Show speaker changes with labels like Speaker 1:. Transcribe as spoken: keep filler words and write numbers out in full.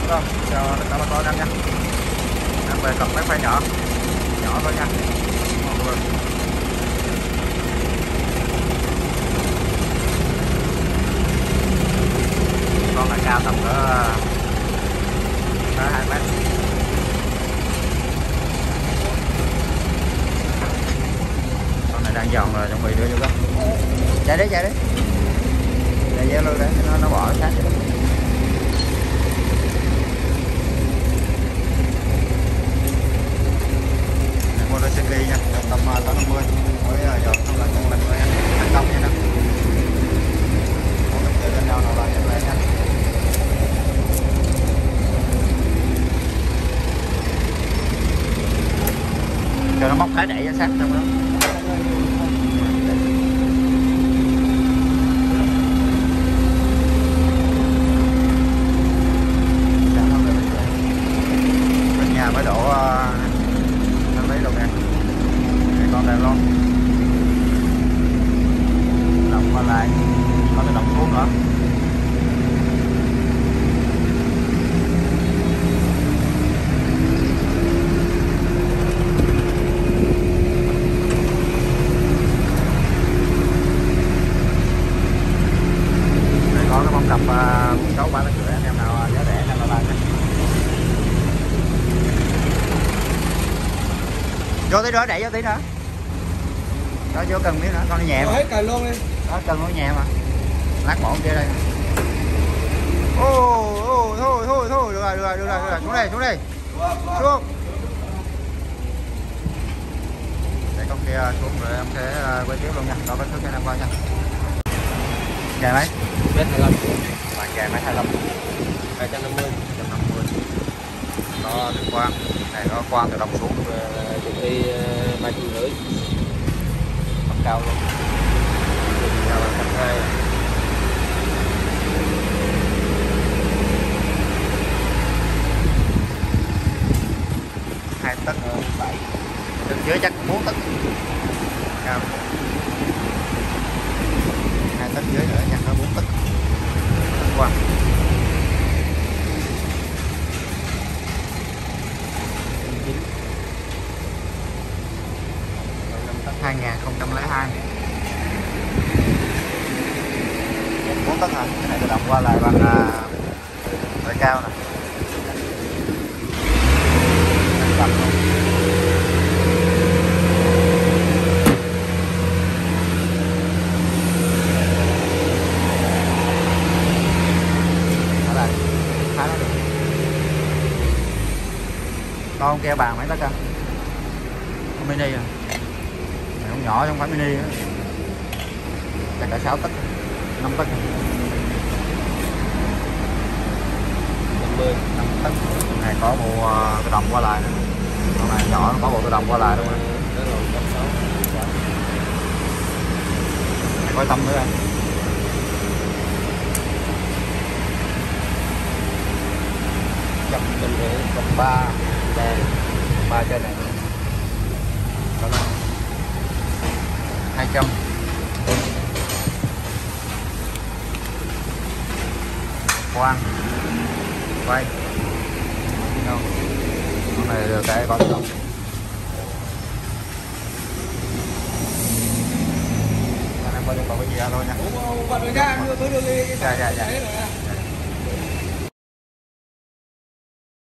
Speaker 1: Không, chào tất cả bà con em nha. Em về cầm mấy khoai nhỏ, nhỏ thôi nha. Mọi người. Con này cao tầm cỡ hai mét. Con này đang giòn rồi, chuẩn bị đưa vô đó. Chạy đi, chạy đi. Chạy dễ luôn đấy, nó nó bỏ sát vậy. Motosuzuki nha, tầm tám năm mươi mới giờ không là con mình thành công nha. Không được lên đâu nào là nhận lại nha. Cho nó móc cái đẩy ra sát trong đó. Bên nhà mới đổ năm mấy luôn nè. Này con đây luôn. Động qua lại, có cái động xuống nữa. Cặp bốn sáu ba tấn rưỡi anh em nào giá rẻ em nào làm nha. Vô tí nữa, đẩy vô tí nữa. Đó vô cần miếng nữa, con nó nhẹ mà.
Speaker 2: Hết cần luôn đi.
Speaker 1: Đó cần nó nhẹ mà. Lát một kia đây. Ô ô thôi thôi thôi được rồi được rồi được rồi, được rồi. Xuống đây xuống đây. Xuống. Để con kia xuống rồi em sẽ quay tiếp luôn nha. Đó cái thứ cho em qua nha. Dài mấy?
Speaker 2: Mét hai lăm.
Speaker 1: Bạn dài mấy hai lăm.
Speaker 2: Hai trăm năm mươi.
Speaker 1: Trăm năm mươi. Đó được quang. Này có quang từ đồng xuống.
Speaker 2: Từ khi ba triệu rưỡi.
Speaker 1: Tầm cao luôn.
Speaker 2: Cao là trăm hai.
Speaker 1: Hai tấc bảy. Từ dưới chắc bốn tấc. Cao. Hai tấc dưới nữa nha, nó bốn tấc. Quang. hai nghìn không trăm lẻ hai. bốn tấc hả? Cái này tự động qua lại bằng loại cao nè. Cầm luôn. Ở đây khá là được. Con kia bàn mấy tấc cơ? Con mini à? Không nhỏ không phải mini nữa. Chắc cả sáu tấc, năm tấc.
Speaker 2: năm mươi,
Speaker 1: năm tấc. Này có bộ tự động qua lại nữa. Con này nhỏ nó có bộ tự động qua lại đúng không?
Speaker 2: Đó là một trăm sáu mươi.
Speaker 1: Này có tâm nữa anh.
Speaker 2: Trăm trăm rưỡi, trăm ba, đèn, ba trên này.
Speaker 1: Đó là hai trăm. Quang quay đâu con này được cái có tự động. Anh em coi còn cái gì ra thôi nha.
Speaker 2: Ủa, bạn đưa mới đưa đi.
Speaker 1: Dạ dạ dạ.